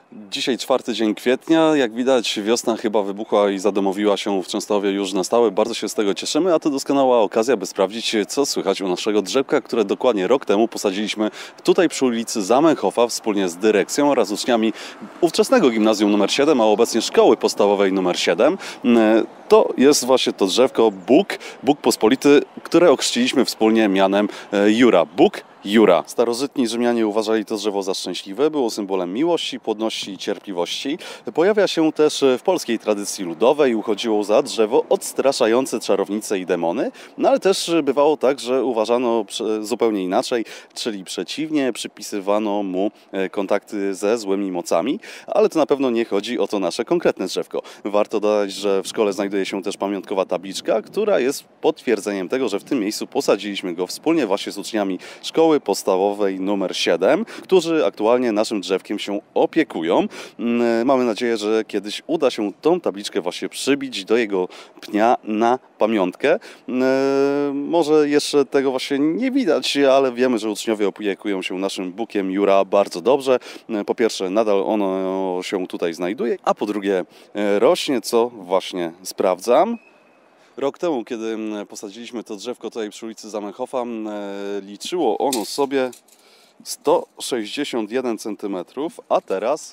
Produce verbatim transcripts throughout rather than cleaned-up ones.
Dzisiaj czwarty dzień kwietnia. Jak widać, wiosna chyba wybuchła i zadomowiła się w Częstochowie już na stałe. Bardzo się z tego cieszymy, a to doskonała okazja, by sprawdzić, co słychać u naszego drzewka, które dokładnie rok temu posadziliśmy tutaj przy ulicy Zamenhofa wspólnie z dyrekcją oraz uczniami ówczesnego gimnazjum numer siedem, a obecnie szkoły podstawowej numer siedem. To jest właśnie to drzewko Bóg, Bóg pospolity, które ochrzciliśmy wspólnie mianem Jura. Bóg Jura. Starożytni Rzymianie uważali to drzewo za szczęśliwe, było symbolem miłości, płodności i cierpliwości. Pojawia się też w polskiej tradycji ludowej, uchodziło za drzewo odstraszające czarownice i demony, no ale też bywało tak, że uważano zupełnie inaczej, czyli przeciwnie, przypisywano mu kontakty ze złymi mocami, ale to na pewno nie chodzi o to nasze konkretne drzewko. Warto dodać, że w szkole znajduje się też pamiątkowa tabliczka, która jest potwierdzeniem tego, że w tym miejscu posadziliśmy go wspólnie właśnie z uczniami szkoły podstawowej numer siedem, którzy aktualnie naszym drzewkiem się opiekują. Mamy nadzieję, że kiedyś uda się tą tabliczkę właśnie przybić do jego pnia na pamiątkę. Może jeszcze tego właśnie nie widać, ale wiemy, że uczniowie opiekują się naszym Bukiem Jura bardzo dobrze. Po pierwsze, nadal ono się tutaj znajduje, a po drugie rośnie, co właśnie sprawdzam. Rok temu, kiedy posadziliśmy to drzewko tutaj przy ulicy Zamenhofa, liczyło ono sobie sto sześćdziesiąt jeden centymetrów, a teraz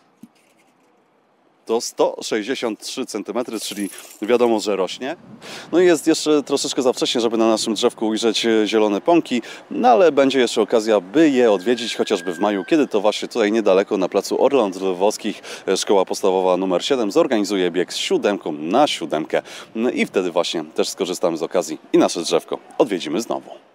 to sto sześćdziesiąt trzy centymetry, czyli wiadomo, że rośnie. No i jest jeszcze troszeczkę za wcześnie, żeby na naszym drzewku ujrzeć zielone pąki, no ale będzie jeszcze okazja, by je odwiedzić, chociażby w maju, kiedy to właśnie tutaj niedaleko na placu Orląt Lwowskich Szkoła Podstawowa numer siedem zorganizuje bieg z siódemką na siódemkę. No i wtedy właśnie też skorzystamy z okazji i nasze drzewko odwiedzimy znowu.